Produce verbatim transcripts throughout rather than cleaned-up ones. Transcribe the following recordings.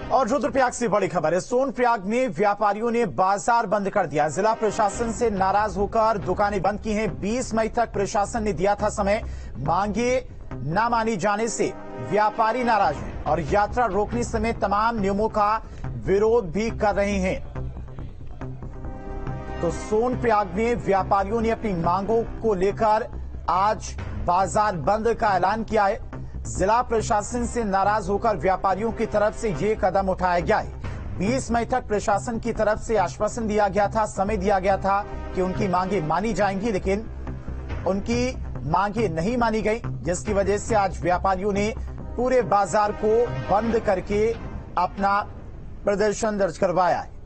और रुद्रप्रयाग से बड़ी खबर है। सोनप्रयाग में व्यापारियों ने बाजार बंद कर दिया। जिला प्रशासन से नाराज होकर दुकानें बंद की हैं। बीस मई तक प्रशासन ने दिया था समय। मांगे न मानी जाने से व्यापारी नाराज हैं और यात्रा रोकने समेत तमाम नियमों का विरोध भी कर रहे हैं। तो सोनप्रयाग में व्यापारियों ने अपनी मांगों को लेकर आज बाजार बंद का ऐलान किया है। जिला प्रशासन से नाराज होकर व्यापारियों की तरफ से ये कदम उठाया गया है। बीस मई तक प्रशासन की तरफ से आश्वासन दिया गया था, समय दिया गया था कि उनकी मांगे मानी जाएंगी, लेकिन उनकी मांगे नहीं मानी गई, जिसकी वजह से आज व्यापारियों ने पूरे बाजार को बंद करके अपना प्रदर्शन दर्ज करवाया है।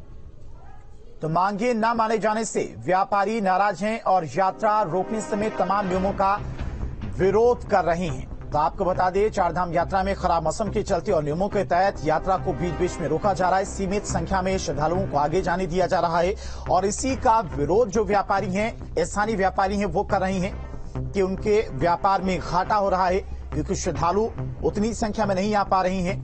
तो मांगे न माने जाने से व्यापारी नाराज हैं और यात्रा रोकने समेत तमाम नियमों का विरोध कर रहे हैं। तो आपको बता दें, चारधाम यात्रा में खराब मौसम के चलते और नियमों के तहत यात्रा को बीच बीच में रोका जा रहा है। सीमित संख्या में श्रद्धालुओं को आगे जाने दिया जा रहा है और इसी का विरोध जो व्यापारी हैं, स्थानीय व्यापारी हैं, वो कर रहे हैं कि उनके व्यापार में घाटा हो रहा है क्योंकि श्रद्धालु उतनी संख्या में नहीं आ पा रहे हैं,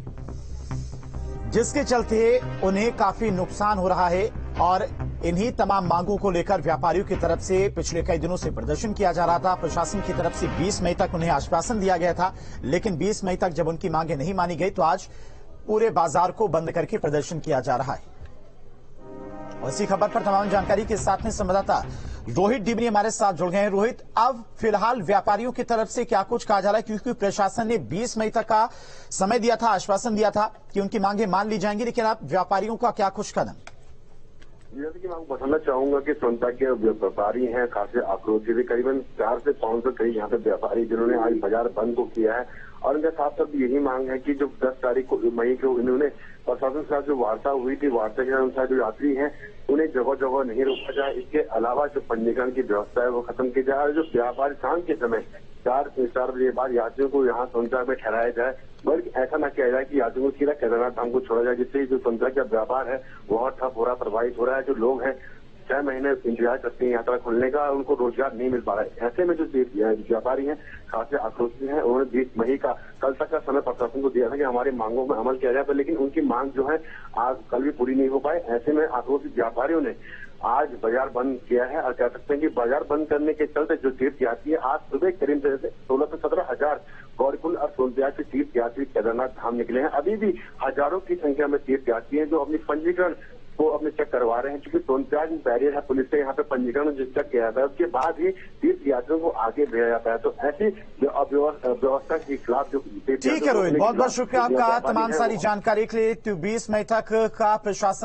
जिसके चलते उन्हें काफी नुकसान हो रहा है। और इन्हीं तमाम मांगों को लेकर व्यापारियों की तरफ से पिछले कई दिनों से प्रदर्शन किया जा रहा था। प्रशासन की तरफ से बीस मई तक उन्हें आश्वासन दिया गया था, लेकिन बीस मई तक जब उनकी मांगे नहीं मानी गई तो आज पूरे बाजार को बंद करके प्रदर्शन किया जा रहा है। और इसी खबर पर तमाम जानकारी के साथ में संवाददाता रोहित डिबरी हमारे साथ जुड़ गए हैं। रोहित, अब फिलहाल व्यापारियों की तरफ से क्या कुछ कहा जा रहा है, क्योंकि प्रशासन ने बीस मई तक का समय दिया था, आश्वासन दिया था कि उनकी मांगे मान ली जाएंगी, लेकिन अब व्यापारियों का क्या कुछ कदम? जैसे कि मैं आपको बताना चाहूंगा कि सोनप्रयाग के व्यापारी हैं काफी आक्रोशित है। करीबन चार से पांच सौ करीब यहाँ पे व्यापारी जिन्होंने आज बाजार बंद को किया है और इनके साथ साथ यही मांग है कि जो दस तारीख को मई को इन्होंने प्रशासन के साथ जो वार्ता हुई थी, वार्ता के अनुसार जो यात्री हैं उन्हें जगह जगह नहीं रोका जाए। इसके अलावा जो पंजीकरण की व्यवस्था है वो खत्म की जाए और जो व्यापारी शाम के समय चार चार बजे बाद यात्रियों को यहाँ सोनप्रयाग में ठहराया जाए, बल्कि ऐसा न किया जाए कि यात्रियों को सीधा केदारनाथ धाम को छोड़ा जाए, जिससे जो सोनप्रयाग का व्यापार है बहुत ठप हो रहा, प्रभावित हो रहा है। जो लोग हैं छह महीने इंतजार करते हैं यात्रा खुलने का, उनको रोजगार नहीं मिल पा रहा है। ऐसे में जो व्यापारी हैं खासे आक्रोशित हैं। उन्होंने बीस मई का कल तक का समय प्रशासन को दिया था कि हमारी मांगों में अमल किया जाए, लेकिन उनकी मांग जो है आज कल भी पूरी नहीं हो पाए। ऐसे में आक्रोशित व्यापारियों ने आज बाजार बंद किया है और कह सकते हैं कि बाजार बंद करने के चलते जो तीर्थ यात्री है आज सुबह करीब सोलह से सत्रह हजार गौरीकुंड और सोनप्रयाग के तीर्थ यात्री केदारनाथ धाम निकले हैं। अभी भी हजारों की संख्या में तीर्थ यात्री हैं जो अपनी पंजीकरण को अपने चेक करवा रहे हैं, क्योंकि सोनप्रयाग में बैरियर है, पुलिस से यहाँ पे पंजीकरण जो चेक किया जाता है उसके बाद ही तीर्थ यात्रियों को आगे भेजा जाता है। तो ऐसी जो अव्यवस्था के खिलाफ जो ठीक है रोहित, बहुत बहुत शुक्रिया आपका तमाम सारी जानकारी के लिए। बीस मई तक का प्रशासन